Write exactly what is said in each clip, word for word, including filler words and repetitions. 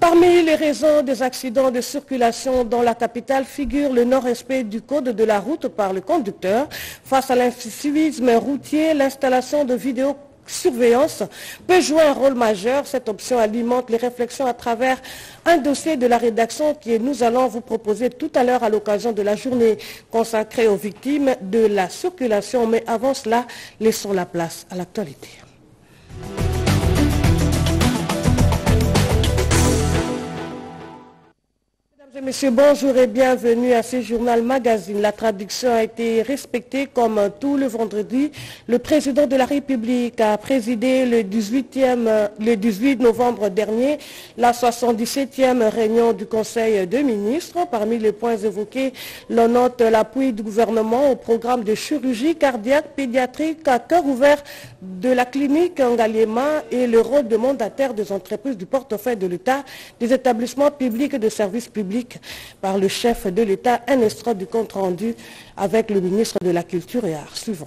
Parmi les raisons des accidents de circulation dans la capitale figure le non-respect du code de la route par le conducteur. Face à l'incivisme routier, l'installation de vidéosurveillance peut jouer un rôle majeur. Cette option alimente les réflexions à travers un dossier de la rédaction que nous allons vous proposer tout à l'heure à l'occasion de la journée consacrée aux victimes de la circulation. Mais avant cela, laissons la place à l'actualité. Mesdames et messieurs, bonjour et bienvenue à ce journal magazine. La traduction a été respectée comme tout le vendredi. Le président de la République a présidé le dix-huitième, le dix-huit novembre dernier la soixante-dix-septième réunion du Conseil des ministres. Parmi les points évoqués, l'on note l'appui du gouvernement au programme de chirurgie cardiaque pédiatrique à cœur ouvert de la clinique Ngaliema et le rôle de mandataire des entreprises du portefeuille de l'État, des établissements publics et de services publics par le chef de l'État, un extrait du compte rendu avec le ministre de la Culture et Arts. Suivant.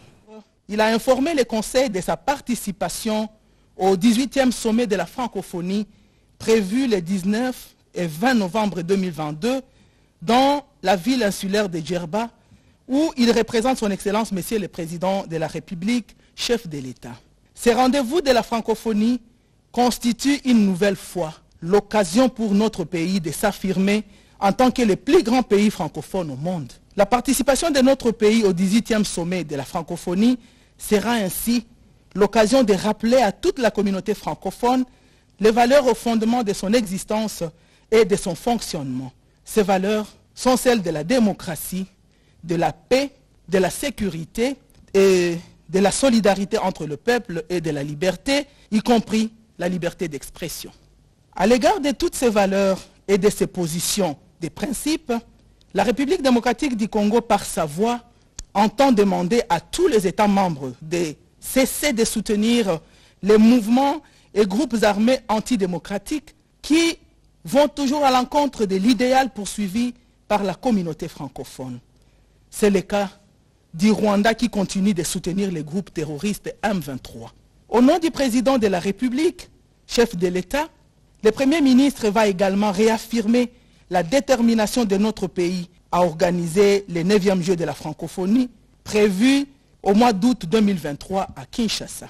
Il a informé le Conseil de sa participation au dix-huitième sommet de la francophonie prévu les dix-neuf et vingt novembre deux mille vingt-deux dans la ville insulaire de Djerba, où il représente son Excellence Monsieur le Président de la République, chef de l'État. Ces rendez-vous de la francophonie constituent une nouvelle fois l'occasion pour notre pays de s'affirmer en tant que le plus grand pays francophone au monde. La participation de notre pays au dix-huitième sommet de la francophonie sera ainsi l'occasion de rappeler à toute la communauté francophone les valeurs au fondement de son existence et de son fonctionnement. Ces valeurs sont celles de la démocratie, de la paix, de la sécurité et de la solidarité entre le peuple et de la liberté, y compris la liberté d'expression. À l'égard de toutes ces valeurs et de ces positions, des principes, la République démocratique du Congo, par sa voix, entend demander à tous les États membres de cesser de soutenir les mouvements et groupes armés antidémocratiques qui vont toujours à l'encontre de l'idéal poursuivi par la communauté francophone. C'est le cas du Rwanda qui continue de soutenir les groupes terroristes M vingt-trois. Au nom du président de la République, chef de l'État, le Premier ministre va également réaffirmer la détermination de notre pays à organiser les neuvième Jeux de la francophonie prévus au mois d'août deux mille vingt-trois à Kinshasa.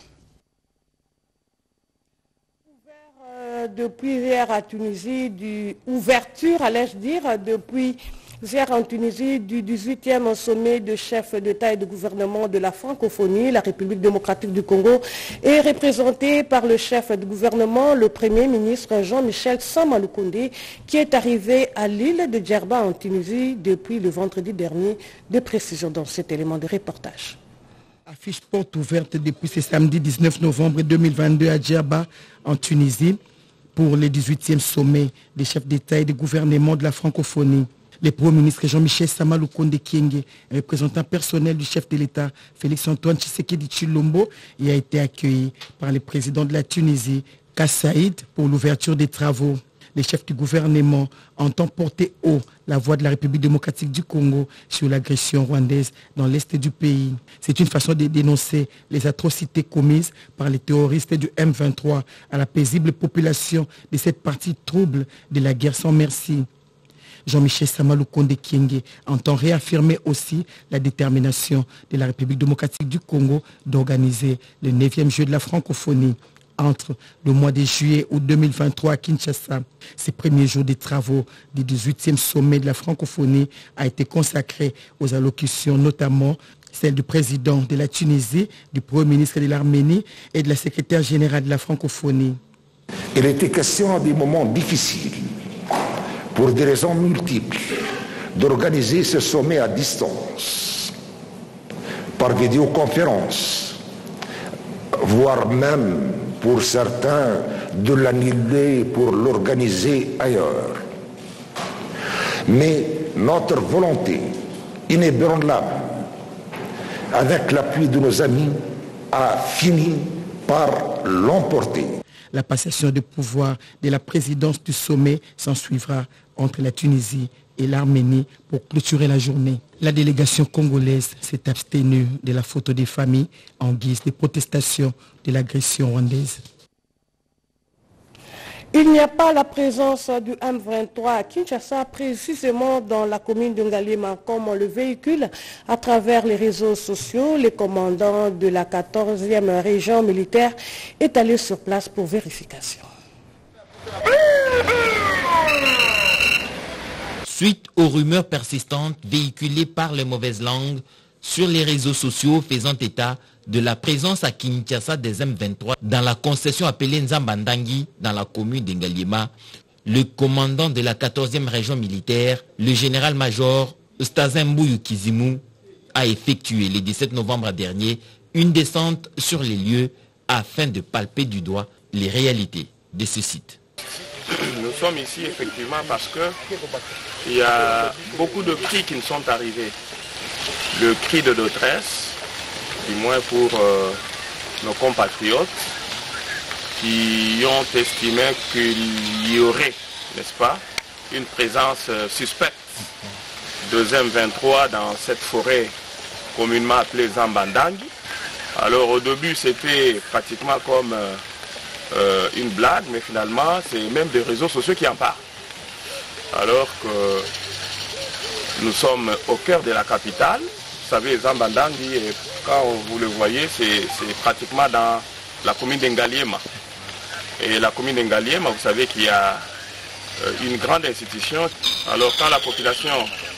Ouvert euh, depuis hier à Tunisie, du, ouverture, allais-je dire, depuis hier en Tunisie du dix-huitième sommet de chefs d'État et de gouvernement de la francophonie, la République démocratique du Congo, est représentée par le chef de gouvernement, le Premier ministre Jean-Michel Sama Lukonde, qui est arrivé à l'île de Djerba en Tunisie depuis le vendredi dernier. De précision dans cet élément de reportage. Affiche porte ouverte depuis ce samedi dix-neuf novembre deux mille vingt-deux à Djerba en Tunisie pour le dix-huitième sommet des chefs d'État et de gouvernement de la francophonie. Le Premier ministre Jean-Michel Sama Lukonde Kyenge, représentant personnel du chef de l'État Félix-Antoine Tshisekedi Tshilombo, y a été accueilli par le président de la Tunisie, Kais Saied, pour l'ouverture des travaux. Le chef du gouvernement entend porter haut la voix de la République démocratique du Congo sur l'agression rwandaise dans l'est du pays. C'est une façon de dénoncer les atrocités commises par les terroristes du M vingt-trois à la paisible population de cette partie trouble de la guerre sans merci. Jean-Michel Sama Lukonde Kyenge entend réaffirmer aussi la détermination de la République démocratique du Congo d'organiser le neuvième Jeu de la francophonie entre le mois de juillet août deux mille vingt-trois à Kinshasa. Ces premiers jours des travaux du dix-huitième sommet de la francophonie a été consacré aux allocutions, notamment celle du président de la Tunisie, du Premier ministre de l'Arménie et de la secrétaire générale de la francophonie. Il était question à des moments difficiles, pour des raisons multiples, d'organiser ce sommet à distance, par vidéoconférence, voire même, pour certains, de l'annuler pour l'organiser ailleurs. Mais notre volonté inébranlable, avec l'appui de nos amis, a fini par l'emporter. La passation de pouvoir de la présidence du sommet s'ensuivra entre la Tunisie et l'Arménie pour clôturer la journée. La délégation congolaise s'est abstenue de la photo des familles en guise de protestation de l'agression rwandaise. Il n'y a pas la présence du M vingt-trois à Kinshasa, précisément dans la commune de Ngaliema, comme on le véhicule à travers les réseaux sociaux. Le commandant de la quatorzième région militaire est allé sur place pour vérification. Suite aux rumeurs persistantes véhiculées par les mauvaises langues sur les réseaux sociaux faisant état de la présence à Kinshasa des M vingt-trois dans la concession appelée Nzambandangi dans la commune d'Ngaliema, le commandant de la quatorzième région militaire, le général-major Eustazin Mbuyu Kizimu, a effectué le dix-sept novembre dernier une descente sur les lieux afin de palper du doigt les réalités de ce site. Nous sommes ici effectivement parce que il y a beaucoup de cris qui nous sont arrivés. Le cri de détresse, du moins pour euh, nos compatriotes qui ont estimé qu'il y aurait, n'est-ce pas, une présence euh, suspecte de M vingt-trois dans cette forêt communément appelée Nzambandangi. Alors au début c'était pratiquement comme euh, euh, une blague, mais finalement c'est même des réseaux sociaux qui en parlent. Alors que nous sommes au cœur de la capitale. Vous savez, Nzambandangi, quand vous le voyez, c'est pratiquement dans la commune d'Ngaliema. Et la commune d'Ngaliema, vous savez qu'il y a une grande institution. Alors quand la population,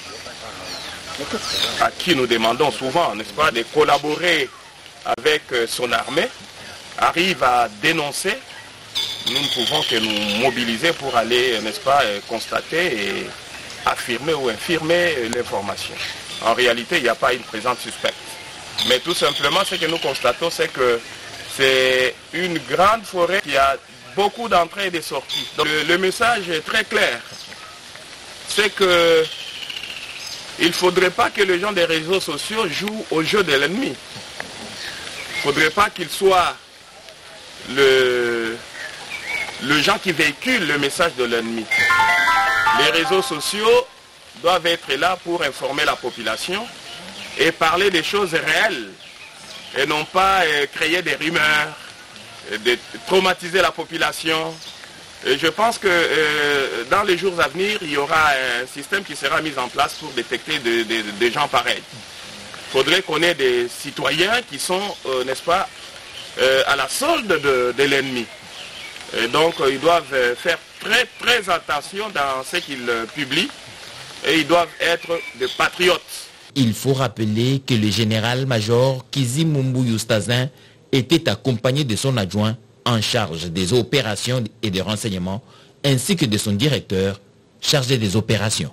à qui nous demandons souvent, n'est-ce pas, de collaborer avec son armée, arrive à dénoncer, nous ne pouvons que nous mobiliser pour aller, n'est-ce pas, constater et affirmer ou infirmer l'information. En réalité, il n'y a pas une présence suspecte. Mais tout simplement, ce que nous constatons, c'est que c'est une grande forêt qui a beaucoup d'entrées et de sorties. Donc, le, le message est très clair. C'est que il ne faudrait pas que les gens des réseaux sociaux jouent au jeu de l'ennemi. Il ne faudrait pas qu'ils soient le, le gens qui véhiculent le message de l'ennemi. Les réseaux sociaux doivent être là pour informer la population et parler des choses réelles et non pas euh, créer des rumeurs, de traumatiser la population. Et je pense que euh, dans les jours à venir, il y aura un système qui sera mis en place pour détecter des de, de, de gens pareils. Il faudrait qu'on ait des citoyens qui sont, euh, n'est-ce pas, euh, à la solde de, de l'ennemi. Et donc euh, ils doivent faire très très attention dans ce qu'ils euh, publient. Et ils doivent être des patriotes. Il faut rappeler que le général-major Kizimu Mbuyu Eustazin était accompagné de son adjoint en charge des opérations et des renseignements, ainsi que de son directeur chargé des opérations.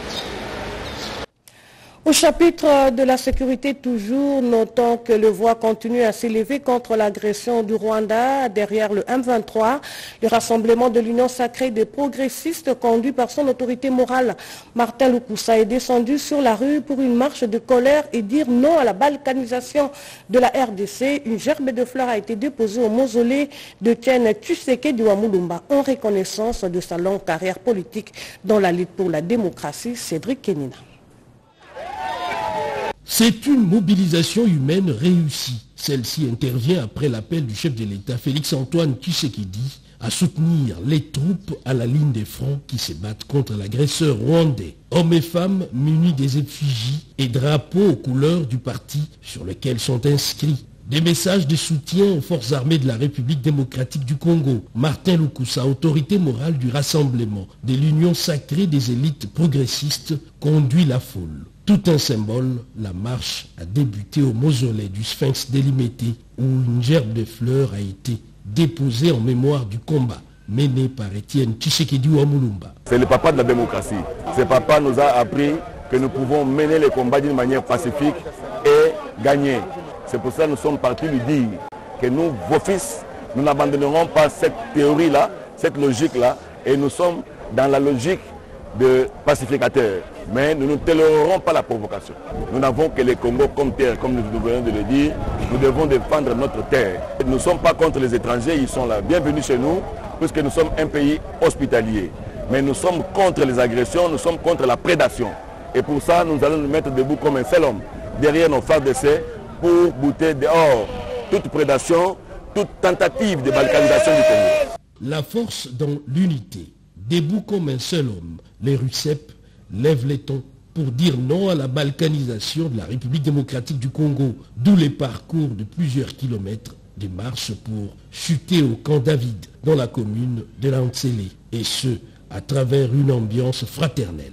Au chapitre de la sécurité toujours, notons que le voix continue à s'élever contre l'agression du Rwanda derrière le M vingt-trois. Le rassemblement de l'Union sacrée des progressistes conduit par son autorité morale, Martin Lukusa, est descendu sur la rue pour une marche de colère et dire non à la balkanisation de la R D C. Une gerbe de fleurs a été déposée au mausolée de Tienne Tshisekedi Wamulumba en reconnaissance de sa longue carrière politique dans la lutte pour la démocratie. Cédric Kenina. C'est une mobilisation humaine réussie. Celle-ci intervient après l'appel du chef de l'État, Félix-Antoine Tshisekedi, à soutenir les troupes à la ligne des fronts qui se battent contre l'agresseur rwandais. Hommes et femmes munis des effigies et drapeaux aux couleurs du parti sur lequel sont inscrits des messages de soutien aux forces armées de la République démocratique du Congo. Martin Lukusa, autorité morale du rassemblement de l'Union sacrée des élites progressistes, conduit la foule. Tout un symbole, la marche a débuté au mausolée du Sphinx délimité où une gerbe de fleurs a été déposée en mémoire du combat mené par Étienne Tshisekedi Wamulumba. C'est le papa de la démocratie. Ce papa nous a appris que nous pouvons mener les combats d'une manière pacifique et gagner. C'est pour ça que nous sommes partis lui dire que nous, vos fils, nous n'abandonnerons pas cette théorie-là, cette logique-là, et nous sommes dans la logique de pacificateurs. Mais nous ne tolérerons pas la provocation. Nous n'avons que les Congo comme terre, comme nous venons de le dire. Nous devons défendre notre terre. Nous ne sommes pas contre les étrangers, ils sont là. Bienvenue chez nous, puisque nous sommes un pays hospitalier. Mais nous sommes contre les agressions, nous sommes contre la prédation. Et pour ça, nous allons nous mettre debout comme un seul homme, derrière nos phares d'essai, pour bouter dehors toute prédation, toute tentative de balkanisation du Congo. La force dans l'unité. Debout comme un seul homme, les RUCEP lèvent les tons pour dire non à la balkanisation de la République démocratique du Congo, d'où les parcours de plusieurs kilomètres de marche pour chuter au camp David dans la commune de Lantsele, et ce, à travers une ambiance fraternelle.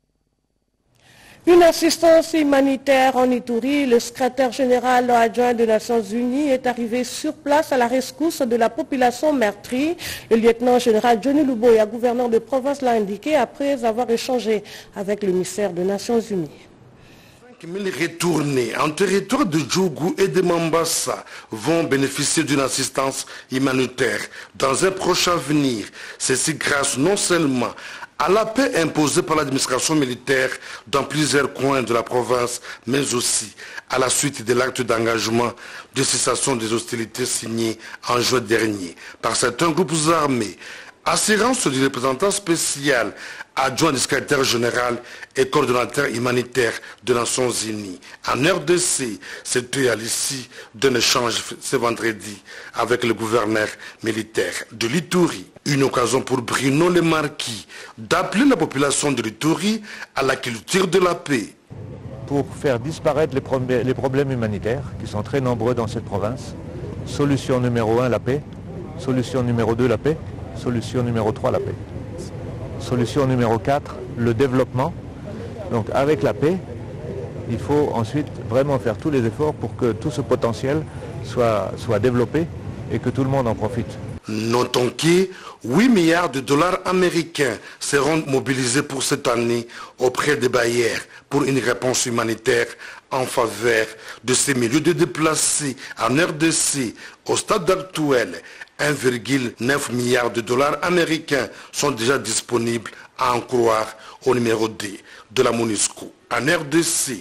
Une assistance humanitaire en Ituri, le secrétaire général adjoint des Nations Unies est arrivé sur place à la rescousse de la population meurtrie. Le lieutenant général Johnny Luboya, gouverneur de province, l'a indiqué après avoir échangé avec le ministère des Nations Unies. cinq mille retournés en territoire de Djougou et de Mambasa vont bénéficier d'une assistance humanitaire dans un prochain avenir. Ceci grâce non seulement à la paix imposée par l'administration militaire dans plusieurs coins de la province, mais aussi à la suite de l'acte d'engagement de cessation des hostilités signé en juin dernier par certains groupes armés. Assurance du représentant spécial, adjoint du secrétaire général et coordonnateur humanitaire des Nations Unies. En R D C, c'était à l'issue d'un échange ce vendredi avec le gouverneur militaire de l'Ituri. Une occasion pour Bruno Le Marquis d'appeler la population de l'Ituri à la culture de la paix. Pour faire disparaître les, pro les problèmes humanitaires, qui sont très nombreux dans cette province, solution numéro un, la paix. Solution numéro deux, la paix. Solution numéro trois, la paix. Solution numéro quatre, le développement. Donc avec la paix, il faut ensuite vraiment faire tous les efforts pour que tout ce potentiel soit, soit développé et que tout le monde en profite. Notons que huit milliards de dollars américains seront mobilisés pour cette année auprès des bailleurs pour une réponse humanitaire en faveur de ces milieux de déplacés en R D C. Au stade actuel, un virgule neuf milliard de dollars américains sont déjà disponibles, à en croire au numéro D de la MONUSCO en R D C.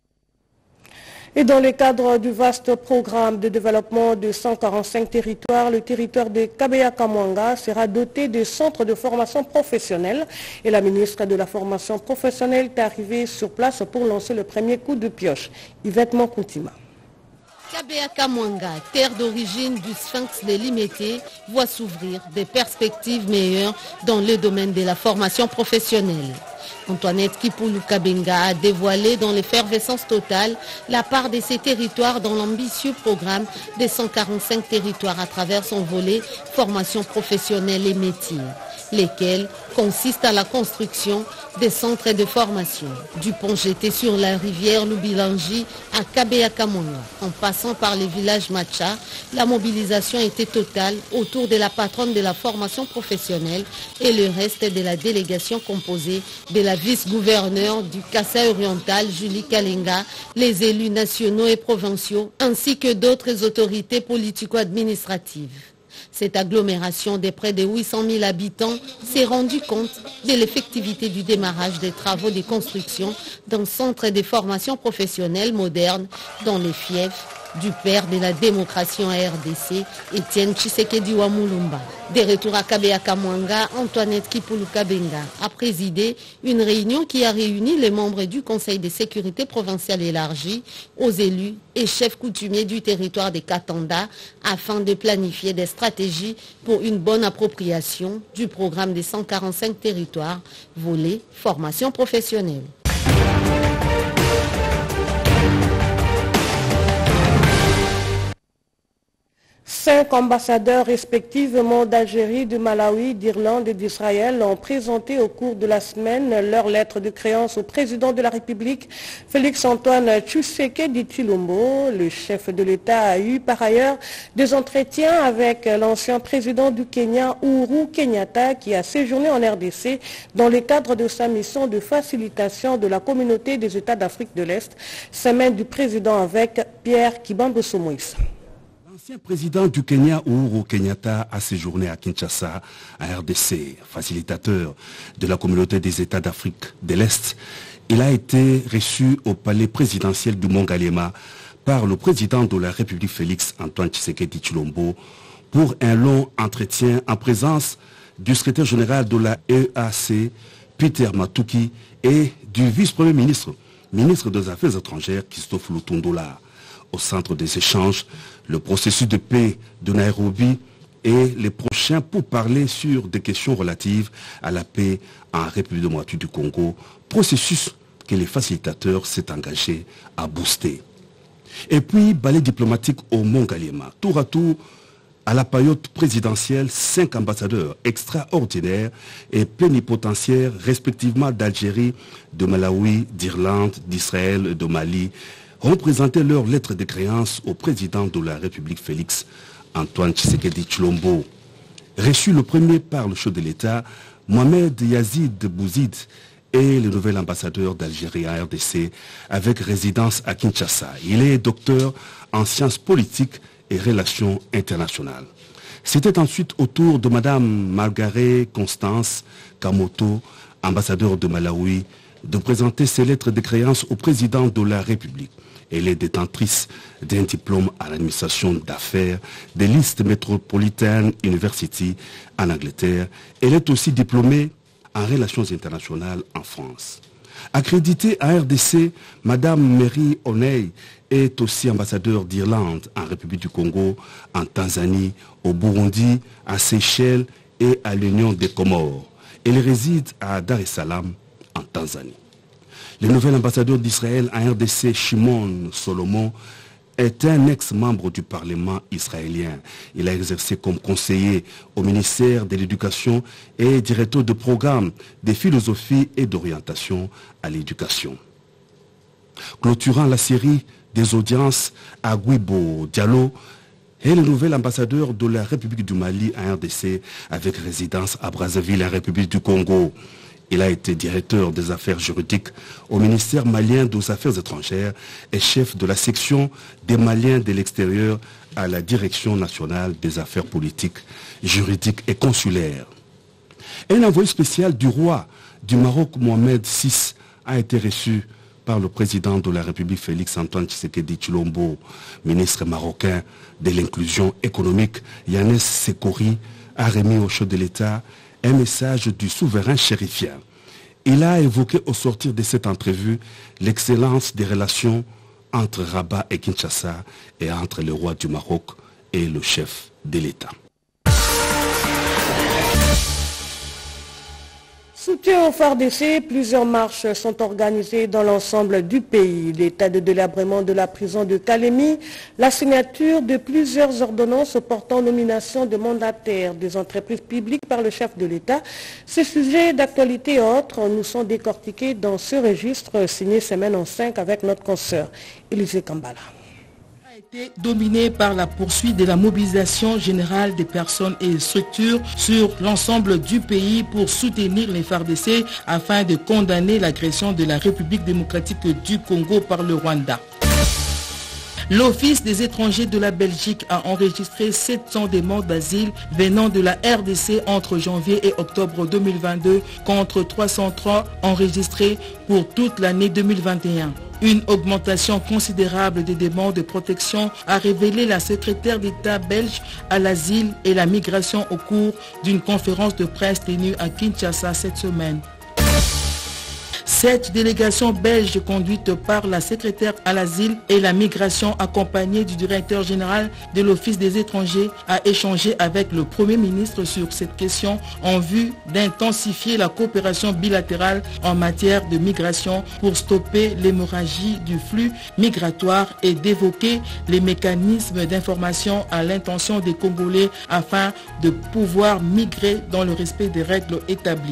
Et dans le cadre du vaste programme de développement de cent quarante-cinq territoires, le territoire de Kabeya-Kamwanga sera doté de centres de formation professionnelle. Et la ministre de la formation professionnelle est arrivée sur place pour lancer le premier coup de pioche. Yvette Monkoutima. Kabeya-Kamwanga, terre d'origine du Sphinx de Limete, voit s'ouvrir des perspectives meilleures dans le domaine de la formation professionnelle. Antoinette Kipulu Kabenga a dévoilé dans l'effervescence totale la part de ces territoires dans l'ambitieux programme des cent quarante-cinq territoires à travers son volet formation professionnelle et métiers, lesquels consistent à la construction des centres de formation, du pont jeté sur la rivière Lubilangi à Kabeya-Kamwanga. En passant par les villages Macha, la mobilisation était totale autour de la patronne de la formation professionnelle et le reste de la délégation composée de la vice-gouverneure du Kasaï oriental, Julie Kalenga, les élus nationaux et provinciaux, ainsi que d'autres autorités politico-administratives. Cette agglomération de près de huit cent mille habitants s'est rendue compte de l'effectivité du démarrage des travaux de construction d'un centre de formation professionnelle moderne dans les fiefs du père de la démocratie en R D C, Étienne Tshisekedi Wamulumba. De retour à Kabeya-Kamwanga, Antoinette Kipulu Kabenga a présidé une réunion qui a réuni les membres du Conseil de sécurité provincial élargi aux élus et chefs coutumiers du territoire de Katanda afin de planifier des stratégies pour une bonne appropriation du programme des cent quarante-cinq territoires volet formation professionnelle. Cinq ambassadeurs respectivement d'Algérie, de Malawi, d'Irlande et d'Israël ont présenté au cours de la semaine leur lettre de créance au président de la République, Félix-Antoine Tshisekedi Tshilombo. Le chef de l'État a eu par ailleurs des entretiens avec l'ancien président du Kenya, Uhuru Kenyatta, qui a séjourné en R D C dans le cadre de sa mission de facilitation de la communauté des États d'Afrique de l'Est. Semaine du président avec Pierre Kibambo-Somoïs. L'ancien président du Kenya, Uhuru Kenyatta, a séjourné à Kinshasa, à R D C, facilitateur de la communauté des États d'Afrique de l'Est. Il a été reçu au palais présidentiel du Mont-Galema par le président de la République, Félix-Antoine Tshisekedi Tshilombo, pour un long entretien en présence du secrétaire général de la E A C, Peter Matuki, et du vice-premier ministre, ministre des Affaires étrangères, Christophe Lutondola. Au centre des échanges, le processus de paix de Nairobi et les prochains pour parler sur des questions relatives à la paix en République démocratique du Congo, processus que les facilitateurs s'est engagés à booster. Et puis, balai diplomatique au Mont-Galema. Tour à tour, à la période présidentielle, cinq ambassadeurs extraordinaires et plénipotentiaires, respectivement d'Algérie, de Malawi, d'Irlande, d'Israël et de Mali, ont présenté leur lettre de créance au président de la République, Félix Antoine Tshisekedi Tshilombo. Reçu le premier par le chef de l'État, Mohamed Yazid Bouzid, et le nouvel ambassadeur d'Algérie à R D C avec résidence à Kinshasa. Il est docteur en sciences politiques et relations internationales. C'était ensuite au tour de Madame Margaret Constance Kamoto, ambassadeur de Malawi, de présenter ses lettres de créance au président de la République. Elle est détentrice d'un diplôme à l'administration d'affaires de l'East Metropolitan University en Angleterre. Elle est aussi diplômée en relations internationales en France. Accréditée à R D C, Madame Mary Oney est aussi ambassadeur d'Irlande en République du Congo, en Tanzanie, au Burundi, à Seychelles et à l'Union des Comores. Elle réside à Dar es Salaam, en Tanzanie. Le nouvel ambassadeur d'Israël à R D C, Shimon Solomon, est un ex-membre du Parlement israélien. Il a exercé comme conseiller au ministère de l'Éducation et directeur de programme de philosophie et d'orientation à l'éducation. Clôturant la série des audiences à Guibo Diallo est le nouvel ambassadeur de la République du Mali à R D C avec résidence à Brazzaville en République du Congo. Il a été directeur des affaires juridiques au ministère malien des Affaires étrangères et chef de la section des Maliens de l'extérieur à la Direction nationale des affaires politiques, juridiques et consulaires. Un envoyé spécial du roi du Maroc, Mohamed six, a été reçu par le président de la République, Félix Antoine Tshisekedi Tshilombo. Ministre marocain de l'inclusion économique, Yannis Sekori, a remis au chef de l'État un message du souverain chérifien. Il a évoqué au sortir de cette entrevue l'excellence des relations entre Rabat et Kinshasa et entre le roi du Maroc et le chef de l'État. Soutien au F A R D C, plusieurs marches sont organisées dans l'ensemble du pays. L'état de délabrement de la prison de Kalemi, la signature de plusieurs ordonnances portant nomination de mandataires des entreprises publiques par le chef de l'État. Ces sujets d'actualité et autres nous sont décortiqués dans ce registre signé semaine en cinq avec notre consoeur Élisée Kambala. Dominé par la poursuite de la mobilisation générale des personnes et structures sur l'ensemble du pays pour soutenir les F A R D C afin de condamner l'agression de la République démocratique du Congo par le Rwanda. L'Office des étrangers de la Belgique a enregistré sept cents demandes d'asile venant de la R D C entre janvier et octobre deux mille vingt-deux contre trois cent trois enregistrées pour toute l'année deux mille vingt et un. Une augmentation considérable des demandes de protection a révélé la secrétaire d'État belge à l'asile et la migration au cours d'une conférence de presse tenue à Kinshasa cette semaine. Cette délégation belge conduite par la secrétaire à l'asile et la migration accompagnée du directeur général de l'Office des étrangers a échangé avec le Premier ministre sur cette question en vue d'intensifier la coopération bilatérale en matière de migration pour stopper l'hémorragie du flux migratoire et d'évoquer les mécanismes d'information à l'intention des Congolais afin de pouvoir migrer dans le respect des règles établies.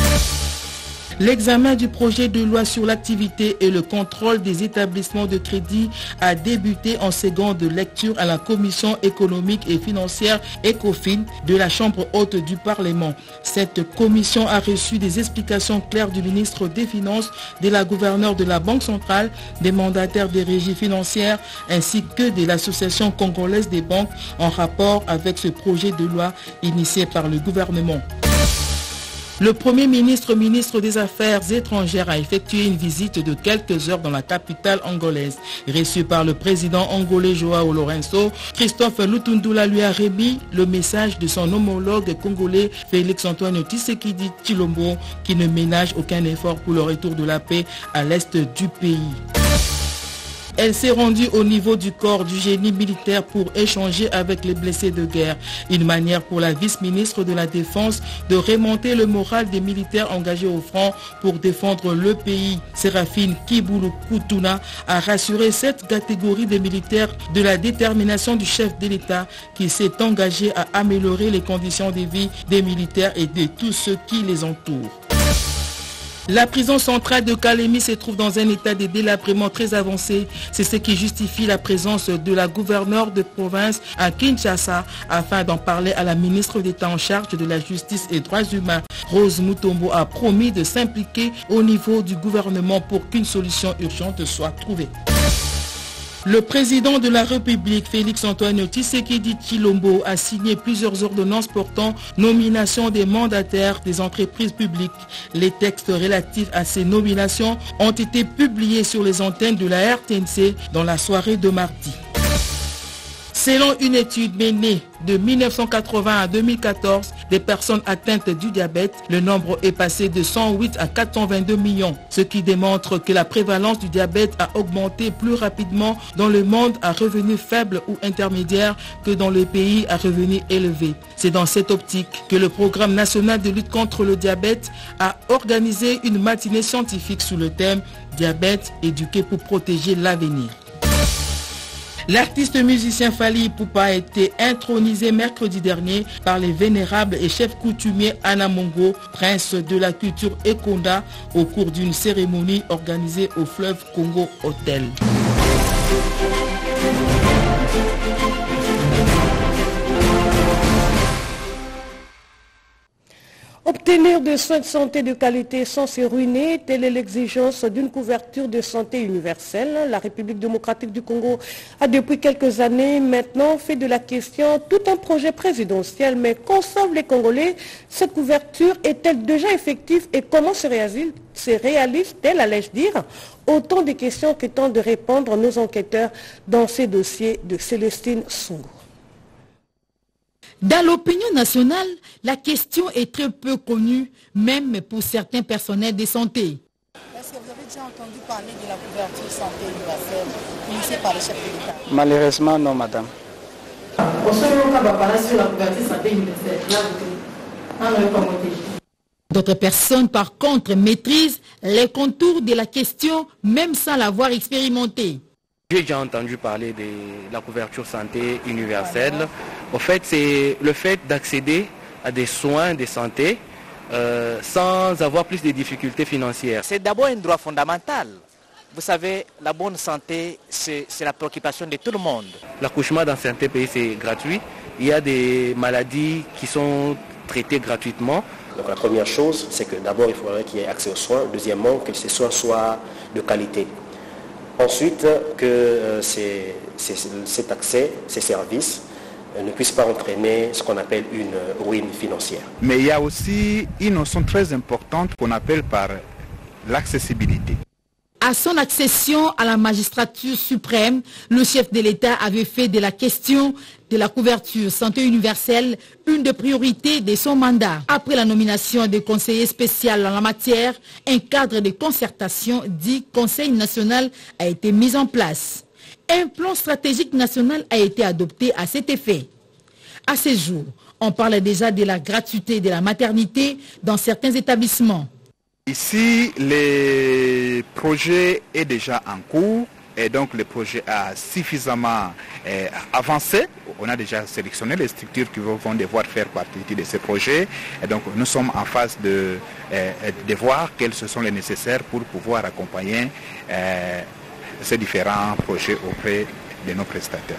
L'examen du projet de loi sur l'activité et le contrôle des établissements de crédit a débuté en seconde lecture à la Commission économique et financière ECOFIN de la Chambre haute du Parlement. Cette commission a reçu des explications claires du ministre des Finances, de la gouverneure de la Banque centrale, des mandataires des régies financières ainsi que de l'Association congolaise des banques en rapport avec ce projet de loi initié par le gouvernement. Le Premier ministre, ministre des Affaires étrangères, a effectué une visite de quelques heures dans la capitale angolaise. Reçu par le président angolais Joao Lourenço, Christophe Lutundula lui a remis le message de son homologue congolais Félix Antoine Tshisekedi Tshilombo qui ne ménage aucun effort pour le retour de la paix à l'est du pays. Elle s'est rendue au niveau du corps du génie militaire pour échanger avec les blessés de guerre. Une manière pour la vice-ministre de la Défense de remonter le moral des militaires engagés au front pour défendre le pays. Séraphine Kiboulou Koutouna a rassuré cette catégorie de militaires de la détermination du chef de l'État qui s'est engagé à améliorer les conditions de vie des militaires et de tous ceux qui les entourent. La prison centrale de Kalemi se trouve dans un état de délabrement très avancé. C'est ce qui justifie la présence de la gouverneure de province à Kinshasa afin d'en parler à la ministre d'État en charge de la justice et droits humains. Rose Mutombo a promis de s'impliquer au niveau du gouvernement pour qu'une solution urgente soit trouvée. Le président de la République, Félix-Antoine Tshisekedi Tshilombo, a signé plusieurs ordonnances portant nomination des mandataires des entreprises publiques. Les textes relatifs à ces nominations ont été publiés sur les antennes de la R T N C dans la soirée de mardi. Selon une étude menée de mille neuf cent quatre-vingts à deux mille quatorze, des personnes atteintes du diabète, le nombre est passé de cent huit à quatre cent vingt-deux millions, ce qui démontre que la prévalence du diabète a augmenté plus rapidement dans le monde à revenus faibles ou intermédiaires que dans les pays à revenus élevés. C'est dans cette optique que le Programme national de lutte contre le diabète a organisé une matinée scientifique sous le thème « Diabète, éduquer pour protéger l'avenir ». L'artiste musicien Fally Ipupa a été intronisé mercredi dernier par les vénérables et chefs coutumiers Anamongo, prince de la culture Ekonda, au cours d'une cérémonie organisée au fleuve Congo Hotel. Obtenir des soins de santé de qualité sans se ruiner, telle est l'exigence d'une couverture de santé universelle. La République démocratique du Congo a depuis quelques années maintenant fait de la question tout un projet présidentiel. Mais qu'en savent les Congolais? Cette couverture est-elle déjà effective et comment se réalise-t-elle, allais-je dire? Autant de questions que tentent de répondre nos enquêteurs dans ces dossiers de Célestine Songo. Dans l'opinion nationale, la question est très peu connue, même pour certains personnels de santé. Est-ce que vous avez déjà entendu parler de la couverture santé universelle initiée par le chef de l'État? Malheureusement, non, madame. D'autres personnes, par contre, maîtrisent les contours de la question, même sans l'avoir expérimentée. J'ai déjà entendu parler de la couverture santé universelle. Au fait, c'est le fait d'accéder à des soins de santé euh, sans avoir plus de difficultés financières. C'est d'abord un droit fondamental. Vous savez, la bonne santé, c'est la préoccupation de tout le monde. L'accouchement dans certains pays, c'est gratuit. Il y a des maladies qui sont traitées gratuitement. Donc la première chose, c'est que d'abord, il faudrait qu'il y ait accès aux soins. Deuxièmement, que ces soins soient de qualité. Ensuite, que euh, c'est, c'est, cet accès, ces services, euh, ne puissent pas entraîner ce qu'on appelle une ruine financière. Mais il y a aussi une notion très importante qu'on appelle par l'accessibilité. À son accession à la magistrature suprême, le chef de l'État avait fait de la question de la couverture santé universelle une des priorités de son mandat. Après la nomination des conseillers spéciaux en la matière, un cadre de concertation dit Conseil national a été mis en place. Un plan stratégique national a été adopté à cet effet. À ce jour, on parle déjà de la gratuité de la maternité dans certains établissements. Ici, le projet est déjà en cours et donc le projet a suffisamment eh, avancé. On a déjà sélectionné les structures qui vont devoir faire partie de ce projet et donc nous sommes en phase de, eh, de voir quels sont les nécessaires pour pouvoir accompagner eh, ces différents projets auprès de nos prestataires.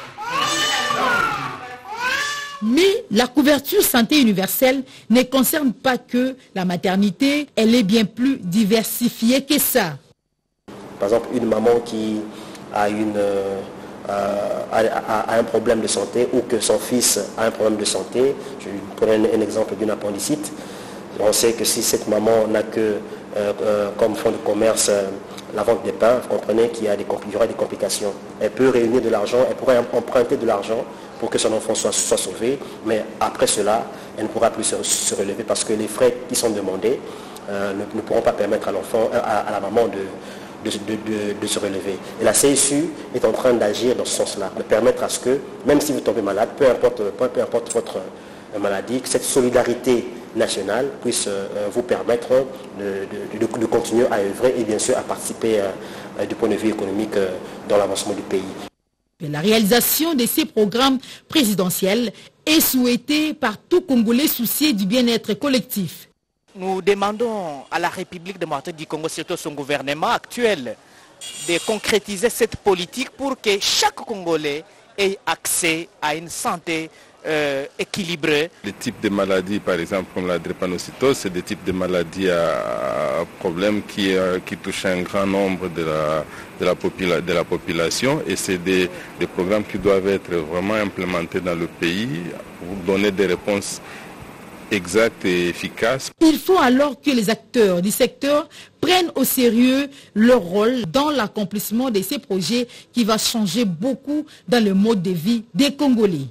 Mais la couverture santé universelle ne concerne pas que la maternité, elle est bien plus diversifiée que ça. Par exemple, une maman qui a, une, euh, a, a, a un problème de santé ou que son fils a un problème de santé, je prends un, un exemple d'une appendicite, on sait que si cette maman n'a que euh, euh, comme fonds de commerce euh, la vente des pains, vous comprenez qu'il y, a des, il y aura des complications. Elle peut réunir de l'argent, elle pourrait emprunter de l'argent pour que son enfant soit, soit sauvé, mais après cela, elle ne pourra plus se, se relever parce que les frais qui sont demandés euh, ne, ne pourront pas permettre à l'enfant, à, à la maman de, de, de, de, de se relever. Et la C S U est en train d'agir dans ce sens-là, de permettre à ce que, même si vous tombez malade, peu importe, peu, peu importe votre maladie, que cette solidarité nationale puisse euh, vous permettre de, de, de, de continuer à œuvrer et bien sûr à participer euh, du point de vue économique euh, dans l'avancement du pays. La réalisation de ces programmes présidentiels est souhaitée par tout Congolais soucié du bien-être collectif. Nous demandons à la République démocratique du Congo, surtout son gouvernement actuel, de concrétiser cette politique pour que chaque Congolais ait accès à une santé euh, équilibrée. Les types de maladies, par exemple, comme la drépanocytose, c'est des types de maladies à, à problème qui, euh, qui touchent un grand nombre de la, de la, popula, de la population et c'est des, des programmes qui doivent être vraiment implémentés dans le pays pour donner des réponses exactes et efficaces. Il faut alors que les acteurs du secteur prennent au sérieux leur rôle dans l'accomplissement de ces projets qui va changer beaucoup dans le mode de vie des Congolais.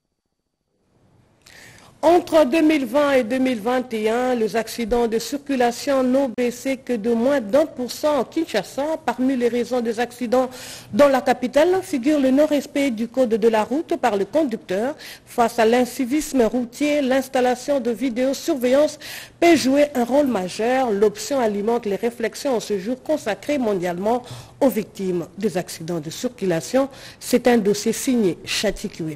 Entre deux mille vingt et deux mille vingt et un, les accidents de circulation n'ont baissé que de moins d'un pour cent en Kinshasa. Parmi les raisons des accidents dans la capitale figure le non-respect du code de la route par le conducteur. Face à l'incivisme routier, l'installation de vidéosurveillance peut jouer un rôle majeur. L'option alimente les réflexions en ce jour consacré mondialement aux victimes des accidents de circulation. C'est un dossier signé Chati Kiweme.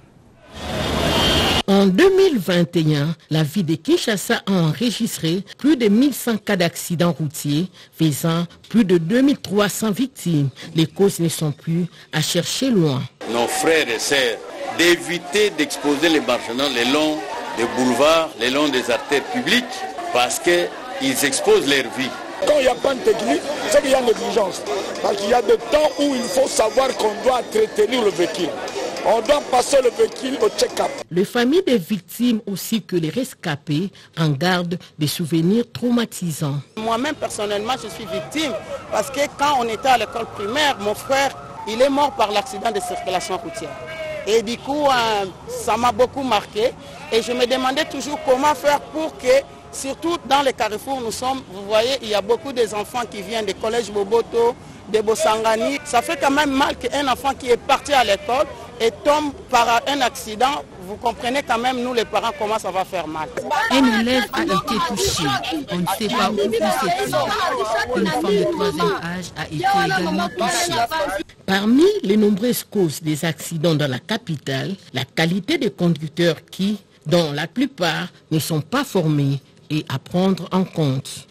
En deux mille vingt et un, la ville de Kinshasa a enregistré plus de mille cent cas d'accidents routiers, faisant plus de deux mille trois cents victimes. Les causes ne sont plus à chercher loin. Nos frères et sœurs, d'éviter d'exposer les marchands le long des boulevards, le long des artères publiques, parce qu'ils exposent leur vie. Quand il n'y a pas de technique, c'est qu'il y a négligence. Parce qu'il y a des temps où il faut savoir qu'on doit entretenir le véhicule. On doit passer le véhicule au check-up. Les familles des victimes ainsi que les rescapés en gardent des souvenirs traumatisants. Moi-même, personnellement, je suis victime parce que quand on était à l'école primaire, mon frère, il est mort par l'accident de circulation routière. Et du coup, euh, ça m'a beaucoup marqué. Et je me demandais toujours comment faire pour que, surtout dans les carrefours où nous sommes, vous voyez, il y a beaucoup d'enfants qui viennent des collèges Boboto, de Bosangani. Ça fait quand même mal qu'un enfant qui est parti à l'école et tombe par un accident. Vous comprenez quand même, nous les parents, comment ça va faire mal. Un élève a été touché. On ne sait pas où il s'est. Une femme de troisième âge a été également touchée. Parmi les nombreuses causes des accidents dans la capitale, la qualité des conducteurs qui, dont la plupart, ne sont pas formés et à prendre en compte.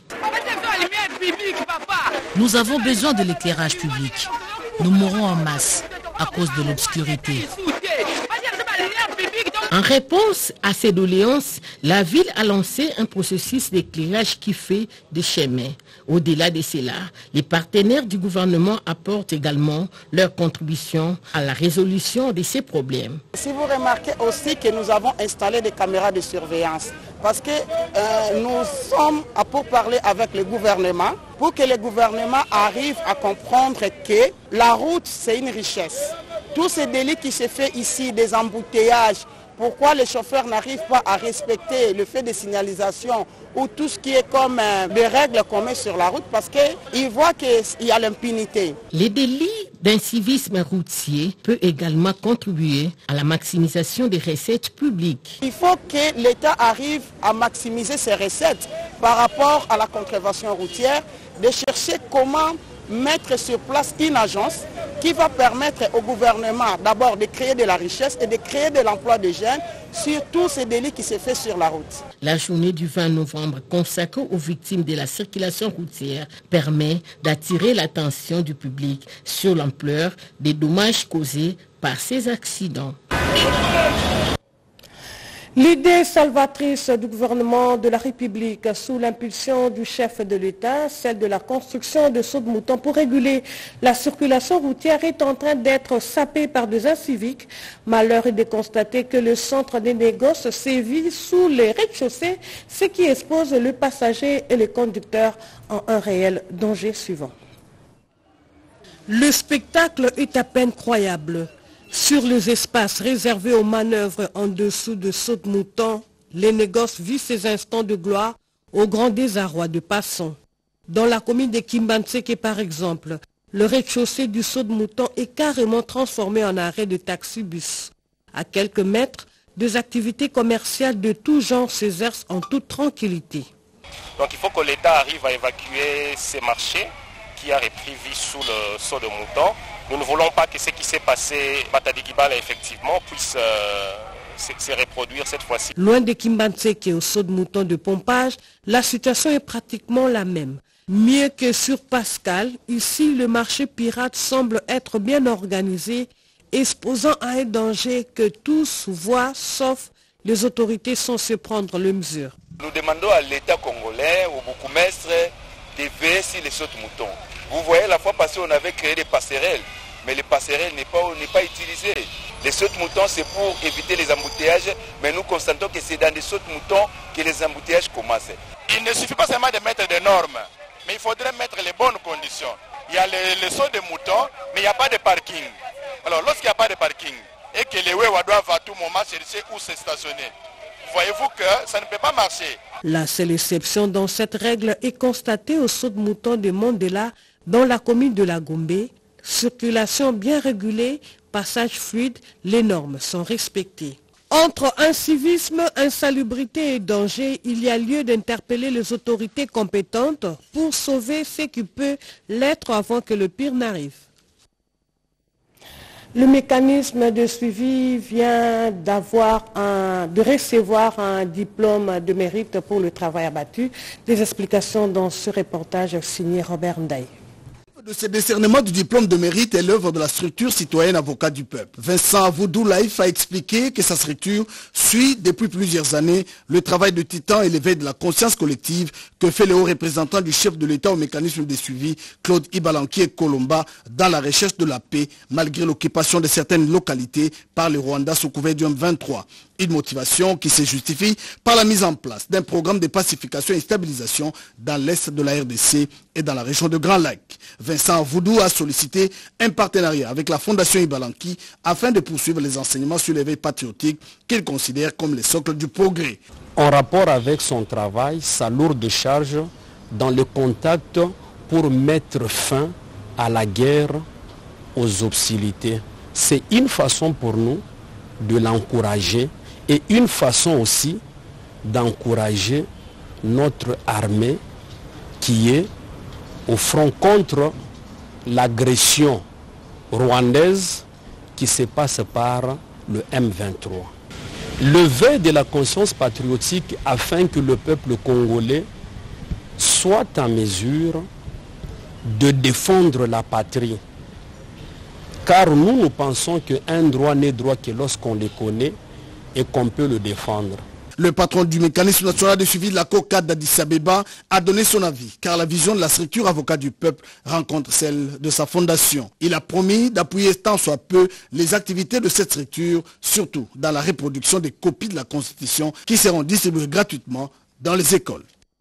Nous avons besoin de l'éclairage public. Nous mourons en masse à cause de l'obscurité. En réponse à ces doléances, la ville a lancé un processus d'éclairage qui fait des chemins. Au-delà de cela, les partenaires du gouvernement apportent également leur contribution à la résolution de ces problèmes. Si vous remarquez aussi que nous avons installé des caméras de surveillance, parce que euh, nous sommes à pourparler avec le gouvernement pour que le gouvernement arrive à comprendre que la route, c'est une richesse. Tous ces délits qui se font ici, des embouteillages, pourquoi les chauffeurs n'arrivent pas à respecter le fait de signalisation ou tout ce qui est comme euh, des règles qu'on met sur la route parce qu'ils voient qu'il y a l'impunité. Les délits d'incivisme routier peuvent également contribuer à la maximisation des recettes publiques. Il faut que l'État arrive à maximiser ses recettes par rapport à la contravention routière, de chercher comment mettre sur place une agence qui va permettre au gouvernement d'abord de créer de la richesse et de créer de l'emploi des jeunes sur tous ces délits qui se font sur la route. La journée du vingt novembre consacrée aux victimes de la circulation routière permet d'attirer l'attention du public sur l'ampleur des dommages causés par ces accidents. L'idée salvatrice du gouvernement de la République sous l'impulsion du chef de l'État, celle de la construction de sauts de moutons pour réguler la circulation routière, est en train d'être sapée par des inciviques. Malheur est de constater que le centre des négoces sévit sous les rez-de-chaussée, ce qui expose le passager et le conducteur en un réel danger suivant. Le spectacle est à peine croyable. Sur les espaces réservés aux manœuvres en dessous de sauts de moutons, les négoces vivent ces instants de gloire au grand désarroi de passants. Dans la commune de Kimbanseke par exemple, le rez-de-chaussée du Saut de Mouton est carrément transformé en arrêt de taxi-bus. À quelques mètres, des activités commerciales de tout genre s'exercent en toute tranquillité. Donc il faut que l'État arrive à évacuer ces marchés qui a repris vie sous le Saut de Mouton. Nous ne voulons pas que ce qui s'est passé à Matadi-Kibala effectivement puisse euh, se, se reproduire cette fois-ci. Loin de Kimbanseke au Saut de Mouton de pompage, la situation est pratiquement la même. Mieux que sur Pascal, ici le marché pirate semble être bien organisé, exposant à un danger que tous voient, sauf les autorités censées prendre les mesures. Nous demandons à l'État congolais, au bourgmestre, de veiller sur les sauts de moutons. Vous voyez, la fois passée, on avait créé des passerelles, mais les passerelles n'est pas, n'est pas utilisées. Les sauts de moutons, c'est pour éviter les embouteillages, mais nous constatons que c'est dans les sauts de moutons que les embouteillages commencent. Il ne suffit pas seulement de mettre des normes, mais il faudrait mettre les bonnes conditions. Il y a les, les sauts de moutons, mais il n'y a pas de parking. Alors, lorsqu'il n'y a pas de parking, et que les Wewa doivent à tout moment chercher où se stationner, voyez-vous que ça ne peut pas marcher. La seule exception dans cette règle est constatée au Saut de Mouton de Mandela, dans la commune de la Gombe. Circulation bien régulée, passage fluide, les normes sont respectées. Entre incivisme, insalubrité et danger, il y a lieu d'interpeller les autorités compétentes pour sauver ce qui peut l'être avant que le pire n'arrive. Le mécanisme de suivi vient d'avoir un, de recevoir un diplôme de mérite pour le travail abattu. Des explications dans ce reportage signé Robert Ndaye. De ce décernement du diplôme de mérite est l'œuvre de la structure citoyenne Avocat du Peuple. Vincent Avoudou Laïf a expliqué que sa structure suit depuis plusieurs années le travail de titan et l'éveil de la conscience collective que fait le haut représentant du chef de l'État au mécanisme de suivi, Claude Ibalanki et Colomba, dans la recherche de la paix, malgré l'occupation de certaines localités par le Rwanda sous couvert du M vingt-trois. Une motivation qui se justifie par la mise en place d'un programme de pacification et stabilisation dans l'est de la R D C et dans la région de Grand Lac. Vincent Avoudou a sollicité un partenariat avec la Fondation Ibalanki afin de poursuivre les enseignements sur l'éveil patriotique qu'il considère comme le socle du progrès. En rapport avec son travail, sa lourde charge dans le contact pour mettre fin à la guerre, aux hostilités. C'est une façon pour nous de l'encourager et une façon aussi d'encourager notre armée qui est au front contre l'agression rwandaise qui se passe par le M vingt-trois. Lever de la conscience patriotique afin que le peuple congolais soit en mesure de défendre la patrie. Car nous, nous pensons qu'un droit n'est droit que lorsqu'on le connaît et qu'on peut le défendre. Le patron du mécanisme national de suivi de la COCAD d'Addis Abeba a donné son avis, car la vision de la structure Avocat du Peuple rencontre celle de sa fondation. Il a promis d'appuyer tant soit peu les activités de cette structure, surtout dans la reproduction des copies de la Constitution qui seront distribuées gratuitement dans les écoles.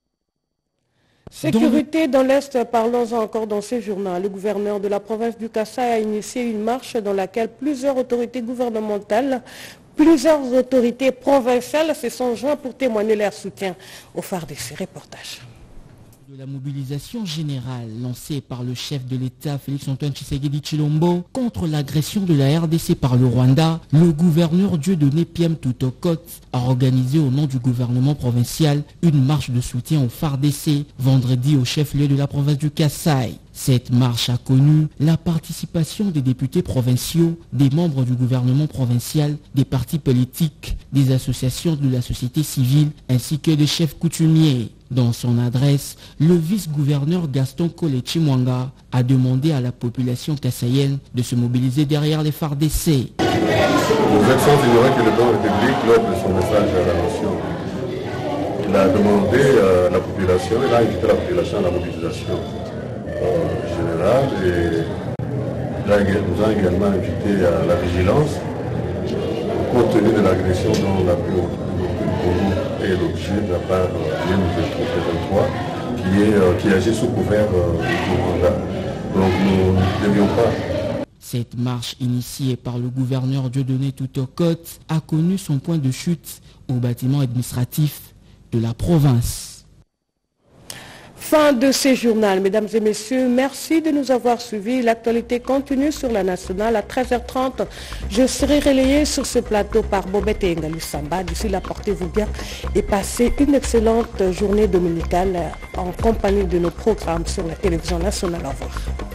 Sécurité dans l'Est, parlons-en encore dans ce journal. Le gouverneur de la province du Kasaï a initié une marche dans laquelle plusieurs autorités gouvernementales, plusieurs autorités provinciales se sont joints pour témoigner leur soutien au phare de ces reportages. De la mobilisation générale lancée par le chef de l'État Félix-Antoine Tshisekedi Tshilombo contre l'agression de la R D C par le Rwanda, le gouverneur Dieudonné Piem Toutokot a organisé au nom du gouvernement provincial une marche de soutien au phare D C vendredi au chef-lieu de la province du Kasaï. Cette marche a connu la participation des députés provinciaux, des membres du gouvernement provincial, des partis politiques, des associations de la société civile ainsi que des chefs coutumiers. Dans son adresse, le vice-gouverneur Gaston Kolechimwanga a demandé à la population kassaïenne de se mobiliser derrière les phares D C. Nous accents ignorés que le président de la République, lors de son message à la nation, il a demandé à la population, il a invité la population à la mobilisation euh, générale et il a, nous a également invité à la vigilance compte tenu de l'agression dont la plus Congo est l'objet de la part du M vingt-trois qui, est, euh, qui agit sous couvert euh, du Rwanda. Donc nous ne devions pas. Cette marche initiée par le gouverneur Dieudonné Toutokot a connu son point de chute au bâtiment administratif de la province. Fin de ce journal, mesdames et messieurs. Merci de nous avoir suivis. L'actualité continue sur la nationale à treize heures trente. Je serai relayé sur ce plateau par Bobette et Ngalou Samba. D'ici là, portez-vous bien et passez une excellente journée dominicale en compagnie de nos programmes sur la télévision nationale. Au revoir.